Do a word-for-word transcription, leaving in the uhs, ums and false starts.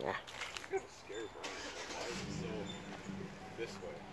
Yeah. I'm scared, bro. Why is it so this way?